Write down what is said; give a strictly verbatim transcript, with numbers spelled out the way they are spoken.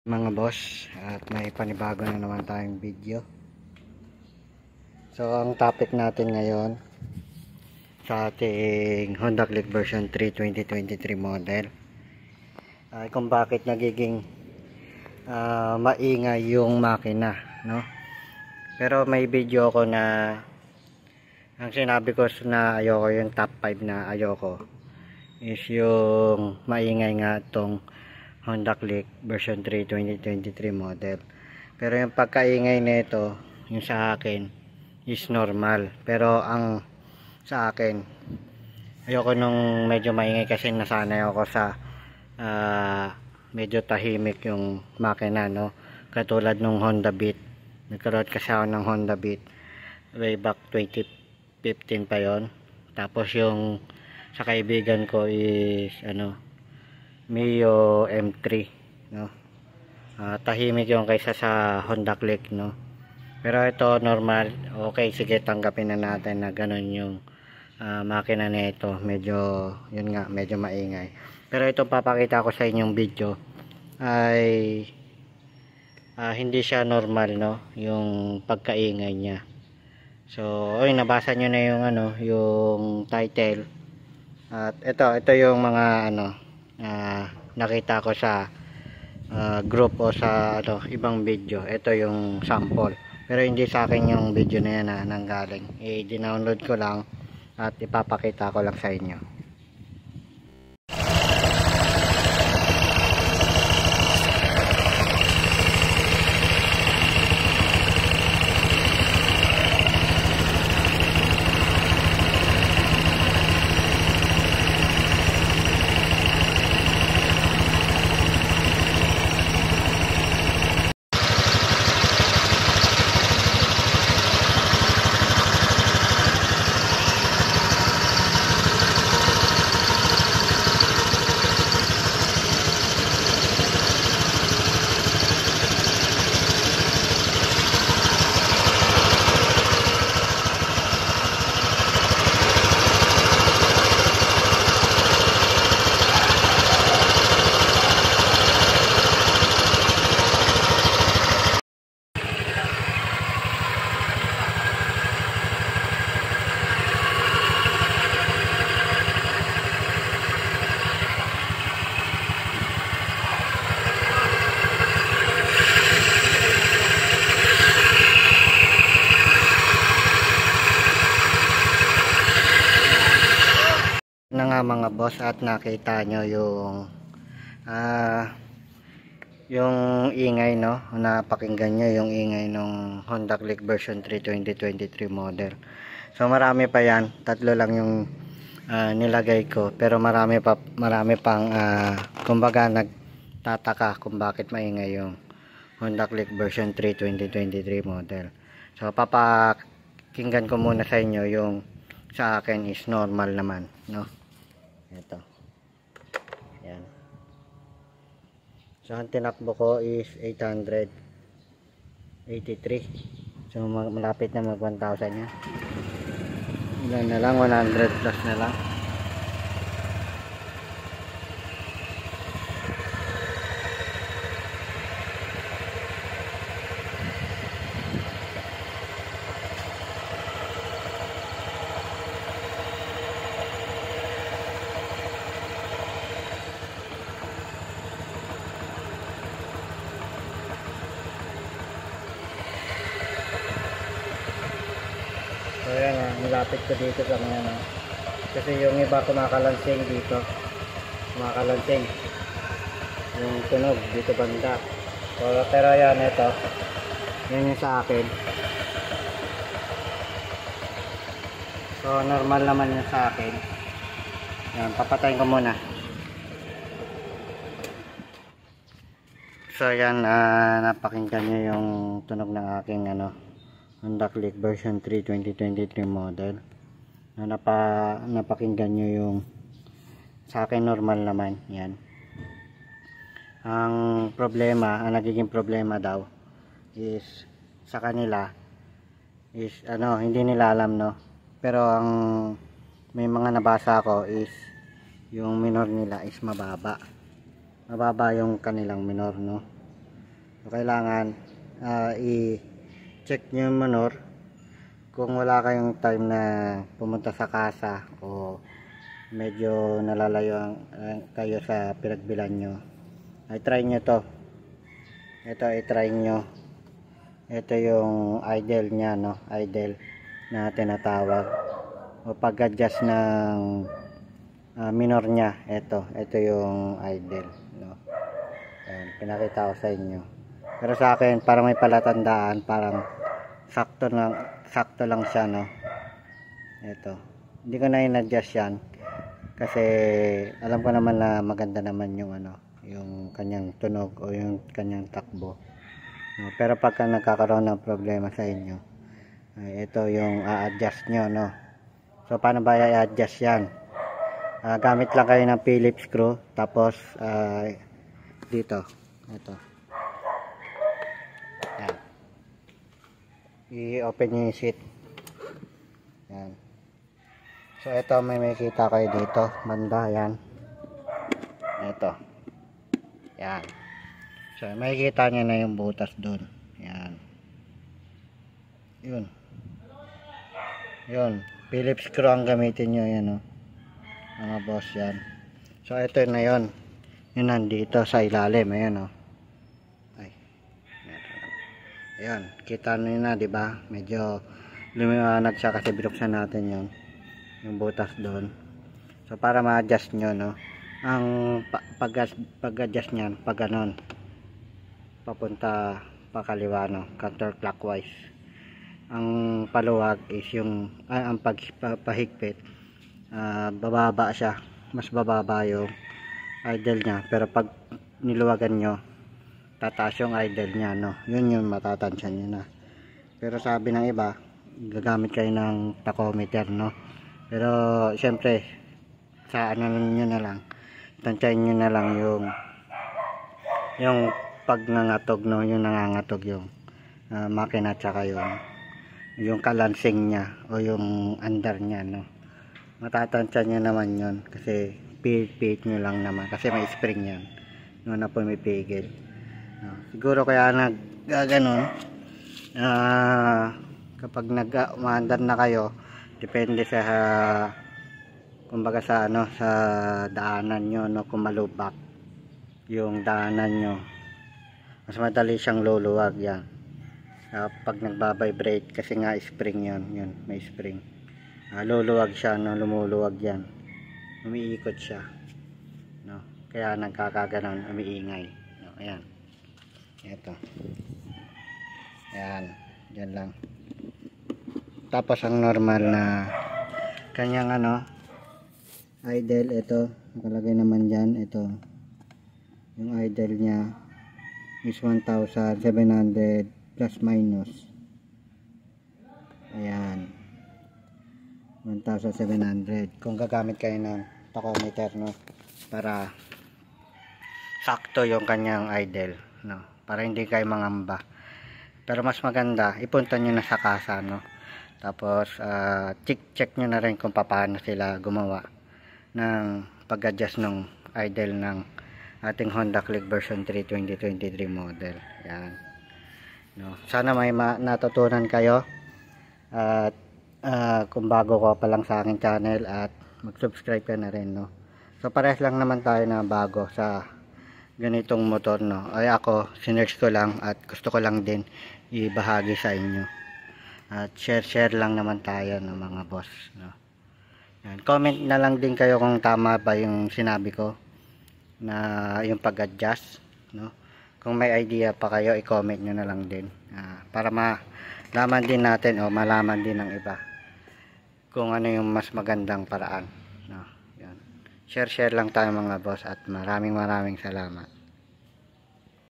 Mga boss, at may panibago na naman tayong video. So ang topic natin ngayon sa ating Honda Click version three twenty twenty-three model ay kung bakit nagiging uh, maingay yung makina, no? Pero may video ko na ang sinabi ko na ayoko yung top five na ayoko is yung maingay nga itong Honda Click version three twenty twenty-three model. Pero yung pagkaingay nito, yung sa akin is normal. Pero ang sa akin, ayoko nung medyo maingay kasi nasanay ako sa uh, medyo tahimik yung makina, no? Katulad nung Honda Beat. Nagkaroon kasi ako ng Honda Beat way back twenty fifteen pa yon. Tapos yung sa kaibigan ko is ano, Mio M three, no? Uh, tahimik yung kaysa sa Honda Click, no? Pero ito normal. Okay, sige, tanggapin na natin na ganun yung uh, makina nito. Medyo, yun nga, medyo maingay. Pero ito papakita ko sa inyong video ay uh, hindi siya normal, no? Yung pagkaingay niya. So, oy, nabasa nyo na yung ano, yung title. At ito, ito yung mga ano, Uh, nakita ko sa uh, group o sa ano, ibang video. Ito yung sample, pero hindi sa akin yung video na yan na nanggaling. I-download ko lang at ipapakita ko lang sa inyo. Na nga mga boss, at nakita nyo yung uh, yung ingay, no? Napakinggan nyo yung ingay ng Honda Click version three twenty twenty-three model. So marami pa yan, tatlo lang yung uh, nilagay ko, pero marami pa, marami pang uh, kumbaga nagtataka kung bakit maingay yung Honda Click version three twenty twenty-three model. So papakinggan ko muna sa inyo yung sa akin is normal naman, no? Ito. Yan. So ang tinakbo ko is eight hundred eighty-three. So malapit na mag one thousand yan. Ilan na lang, one hundred plus na lang. So yan, ah, nilapit ko dito sa mga ano. Kasi yung iba kumakalansing dito. Kumakalansing. Yung tunog dito banda. So, pero yan, ito. Yan yung sa akin. So normal naman yung sa akin. Yan, papatayin ko muna. So yan, uh, napakinggan nyo yung tunog ng aking ano, Honda Click version three twenty twenty-three model. Na napa, napakinggan nyo yung sa akin normal naman. Yan. Ang problema, ang nagiging problema daw is sa kanila is ano, hindi nila alam, no? Pero ang may mga nabasa ko is yung minor nila is mababa. Mababa yung kanilang minor, no? So, kailangan uh, i-check nyo yung manure kung wala kayong time na pumunta sa kasa o medyo nalalayo ang, uh, kayo sa pinagbilan nyo. Ay try nyo to. Ito ay try nyo. Ito yung idle nya, no? Idle na tinatawag. O pag-adjust ng uh, minor nya. Ito. Ito yung idle, no? Ayan, pinakita ko sa inyo. Pero sa akin, parang may palatandaan. Parang sakto lang, sakto lang siya, no? Ito. Hindi ko na in-adjust yan. Kasi alam ko naman na maganda naman yung ano, yung kanyang tunog o yung kanyang takbo. No, pero pagka nagkakaroon ng problema sa inyo, ay ito yung a-adjust nyo, no. So paano ba i-adjust yan? Uh, gamit lang kayo ng Phillips screw, tapos uh, dito, ito. Yan. I-open nyo yung seat. Yan. So ito, may makikita kayo dito, banda, yan. Ito. Yan. So makikita nyo na yung butas doon. Yan. Yun. Yun. Phillips screw ang gamitin nyo, yan, oh. Mga boss, yan. So ito na yun. Yun nandito sa ilalim, ayan, oh. Ay. Ayan. Kita nyo na, diba? Medyo lumiwanag siya kasi binuksan natin yun. Yung butas doon. So para ma-adjust nyo, no, ang pag-adjust nyan, pag ganon papunta pa kaliwa, no, counterclockwise. Ang paluwag is yung ay, ang pagpahigpit, uh, bababa siya, mas bababa yung idle nya, pero pag niluwagan nyo, tataas yung idle nya, no. Yun yung matatansya nyo na. Pero sabi ng iba, gagamit kayo ng tachometer, no. Pero siyempre sa ano nyo na lang, tansyahin nyo na lang yung yung pagnangatog, no, yung nangangatog yung uh, makina, tsaka yung yung kalansing nya o yung under nya, no. Matatansya nyo naman yun kasi pihit-pihit nyo lang naman kasi may spring yan, no, na pumipigil, no. Siguro kaya nag uh, ganon uh, kapag nag-umaandar na kayo, depende sa uh, kumbaga sa ano, sa daanan nyo, no, kung malubak yung daanan nyo, mas madali siyang luluwag yan. Uh, pag nagbabibrate kasi nga spring yan, yun, may spring, uh, luluwag siya, no, lumuluwag yan, umiikot siya, no, kaya nagkakaganon, umiingay, no. Ayan, eto, ayan, dyan lang. Tapos ang normal na kanyang ano, idle, ito nakalagay naman dyan, ito yung idle nya is one thousand seven hundred plus minus, ayan, one thousand seven hundred kung gagamit kayo ng tachometer, no, para sakto yung kanyang idle, no, para hindi kayo mangamba. Pero mas maganda ipunta nyo na sa kasa, no. Tapos uh, check check nyo na rin kung paano sila gumawa ng pag-adjust ng idle ng ating Honda Click version three twenty twenty-three model. Yan, no. Sana may natutunan kayo at uh, kung bago ka pa lang sa aking channel, at mag-subscribe ka na rin, no. So parehas lang naman tayo na bago sa ganitong motor, no. Ay ako, sinearch ko lang at gusto ko lang din ibahagi sa inyo. At share share lang naman tayo ng mga boss, no. Yan. Comment na lang din kayo kung tama ba yung sinabi ko na yung pag-adjust, no. Kung may idea pa kayo, i-comment nyo na lang din, uh, para malaman din natin o malaman din ng iba kung ano yung mas magandang paraan, no. Yan. Share share lang tayo mga boss, at maraming maraming salamat.